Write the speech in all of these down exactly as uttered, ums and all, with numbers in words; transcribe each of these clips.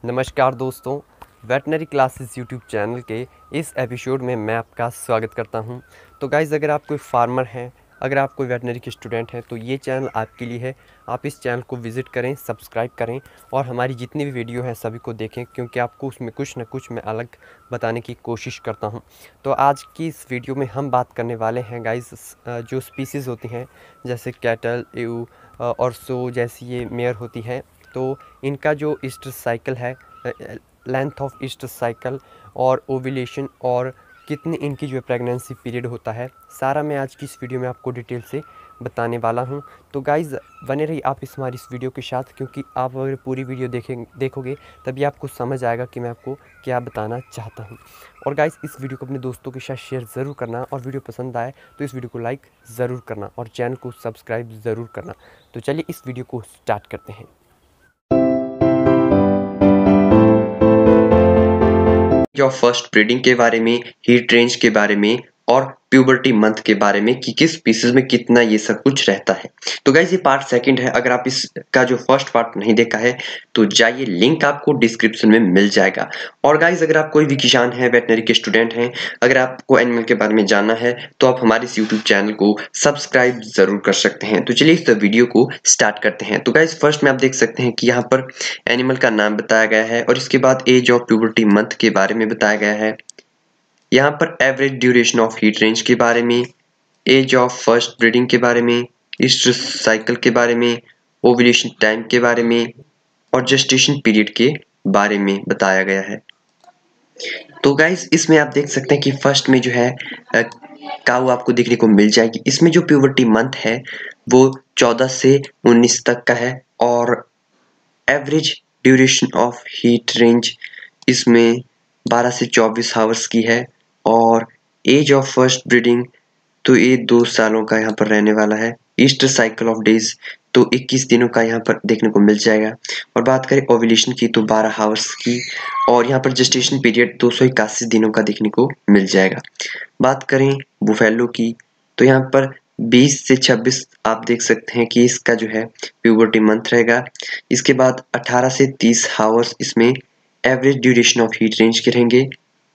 नमस्कार दोस्तों, veterinary classes YouTube channel के इस एपिसोड में मैं आपका स्वागत करता हूं। तो गाइज़, अगर आप कोई फार्मर हैं, अगर आप कोई वेटनरी के स्टूडेंट हैं, तो ये चैनल आपके लिए है। आप इस चैनल को विज़िट करें, सब्सक्राइब करें और हमारी जितनी भी वीडियो हैं सभी को देखें, क्योंकि आपको उसमें कुछ न कुछ मैं अलग बताने की कोशिश करता हूं। तो आज की इस वीडियो में हम बात करने वाले हैं गाइज़, जो स्पीसीज़ होती हैं जैसे कैटल, ईव और सो जैसी ये मेयर होती हैं, तो इनका जो ईस्टर साइकिल है, लेंथ ऑफ ईस्टर साइकिल और ओव्यूलेशन और कितनी इनकी जो प्रेगनेंसी पीरियड होता है, सारा मैं आज की इस वीडियो में आपको डिटेल से बताने वाला हूं। तो गाइज़, बने रहिए आप इस हमारी इस वीडियो के साथ, क्योंकि आप अगर पूरी वीडियो देखें देखोगे तभी आपको समझ आएगा कि मैं आपको क्या बताना चाहता हूं। और गाइज़, इस वीडियो को अपने दोस्तों के साथ शेयर ज़रूर करना और वीडियो पसंद आए तो इस वीडियो को लाइक ज़रूर करना और चैनल को सब्सक्राइब ज़रूर करना। तो चलिए इस वीडियो को स्टार्ट करते हैं। ऑफ फर्स्ट ब्रीडिंग के बारे में, हीट रेंज के बारे में और प्यूबर्टी मंथ के बारे में कि किस स्पीसीज में कितना ये सब कुछ रहता है। तो गाइज, ये पार्ट सेकंड है। अगर आप इसका जो फर्स्ट पार्ट नहीं देखा है तो जाइए, लिंक आपको डिस्क्रिप्शन में मिल जाएगा। और गाइज, अगर आप कोई भी किसान है, वेटनरी के स्टूडेंट हैं, अगर आपको एनिमल के बारे में जानना है तो आप हमारे इस यूट्यूब चैनल को सब्सक्राइब जरूर कर सकते हैं। तो चलिए इस वीडियो को स्टार्ट करते हैं। तो गाइज, फर्स्ट में आप देख सकते हैं कि यहाँ पर एनिमल का नाम बताया गया है और इसके बाद एज ऑफ प्यूबर्टी मंथ के बारे में बताया गया है। यहाँ पर average duration of heat range के बारे में, एज ऑफ फर्स्ट ब्रीडिंग के बारे में, ईस्टर साइकिल के बारे में, ओव्यूलेशन टाइम के बारे में और जेस्टेशन पीरियड के बारे में बताया गया है। तो गाइस, इसमें आप देख सकते हैं कि फर्स्ट में जो है काऊ आपको देखने को मिल जाएगी। इसमें जो प्यूबर्टी मंथ है वो चौदह से उन्नीस तक का है और average duration of heat range इसमें बारह से चौबीस आवर्स की है और एज ऑफ फर्स्ट ब्रीडिंग तो ये दो सालों का यहाँ पर रहने वाला है। ईस्टर साइकिल ऑफ डेज तो इक्कीस दिनों का यहाँ पर देखने को मिल जाएगा। और बात करें ओव्यूलेशन की तो बारह आवर्स की और यहाँ पर जेस्टेशन पीरियड दो सौ इक्यासी दिनों का देखने को मिल जाएगा। बात करें बुफेलो की तो यहाँ पर बीस से छब्बीस आप देख सकते हैं कि इसका जो है प्यूबर्टी मंथ रहेगा। इसके बाद अठारह से तीस आवर्स इसमें average duration of heat range के रहेंगे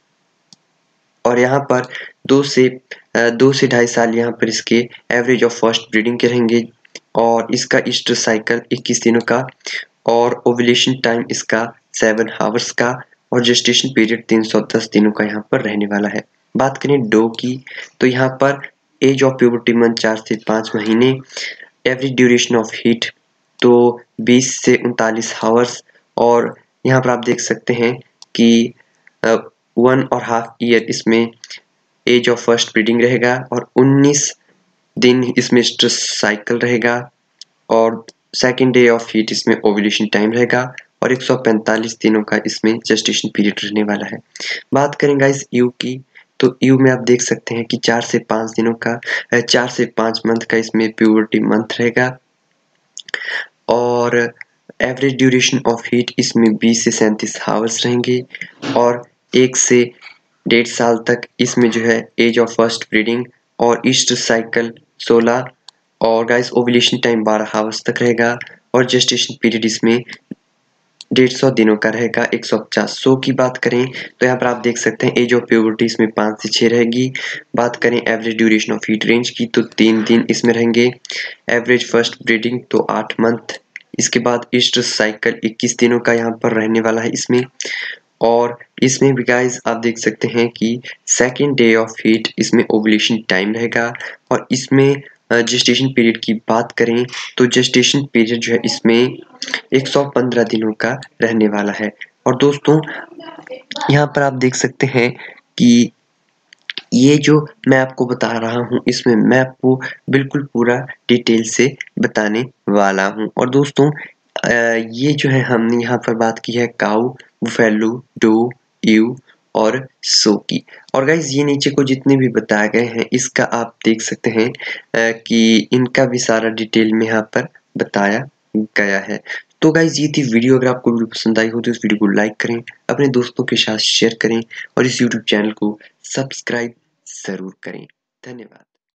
और यहाँ पर दो से दो से ढाई साल यहाँ पर इसके एवरेज ऑफ फर्स्ट ब्रीडिंग के रहेंगे और इसका ईस्टर साइकिल इक्कीस दिनों का और ओव्यूलेशन टाइम इसका सेवन आवर्स का और जेस्टेशन पीरियड तीन सौ दस दिनों का यहाँ पर रहने वाला है। बात करें डो की तो यहाँ पर एज ऑफ प्यूबर्टी मंथ चार से पाँच महीने, एवरेज ड्यूरेशन ऑफ हीट तो बीस से उनतालीस आवर्स और यहाँ पर आप देख सकते हैं कि वन और हाफ ईयर इसमें एज ऑफ फर्स्ट ब्रीडिंग रहेगा और उन्नीस दिन इसमें स्ट्रेस साइकिल रहेगा और सेकेंड डे ऑफ हीट इसमें ओव्यूलेशन टाइम रहेगा और एक सौ पैंतालीस दिनों का इसमें जेस्टेशन पीरियड रहने वाला है। बात करें गाइस यू की तो यू में आप देख सकते हैं कि चार से पाँच दिनों का चार से पाँच मंथ का इसमें प्यूबर्टी मंथ रहेगा और एवरेज ड्यूरेशन ऑफ हीट इसमें बीस से सैंतीस आवर्स रहेंगे और एक से डेढ़ साल तक इसमें जो है एज ऑफ फर्स्ट ब्रीडिंग और ईस्टर साइकिल सोलह और गाइस ओव्यूलेशन टाइम बारह आवर्स तक रहेगा और जेस्टेशन पीरियड इसमें डेढ़ सौ दिनों का रहेगा। एक सौ पचास सो की बात करें तो यहाँ पर आप देख सकते हैं एज ऑफ प्यूबर्टी इसमें पाँच से छः रहेगी। बात करें average duration of heat range की तो तीन दिन इसमें रहेंगे, एवरेज फर्स्ट ब्रीडिंग तो आठ मंथ, इसके बाद ईस्टर साइकिल इक्कीस दिनों का यहाँ पर रहने वाला है इसमें और इसमें भी गाइस आप देख सकते हैं कि सेकेंड डे ऑफ हीट इसमें ओव्यूलेशन टाइम रहेगा और इसमें जेस्टेशन पीरियड की बात करें तो जेस्टेशन पीरियड जो है इसमें एक सौ पंद्रह दिनों का रहने वाला है। और दोस्तों, यहाँ पर आप देख सकते हैं कि ये जो मैं आपको बता रहा हूँ इसमें मैं आपको बिल्कुल पूरा डिटेल से बताने वाला हूँ। और दोस्तों, ये जो है हमने यहाँ पर बात की है काऊ, बुफेलो, डो, ईव और सो की। और गाइज, ये नीचे को जितने भी बताए गए हैं इसका आप देख सकते हैं कि इनका भी सारा डिटेल में यहाँ पर बताया गया है। तो गाइज, ये थी वीडियो। अगर आपको वीडियो पसंद आई हो तो इस वीडियो को लाइक करें, अपने दोस्तों के साथ शेयर करें और इस यूट्यूब चैनल को सब्सक्राइब जरूर करें। धन्यवाद।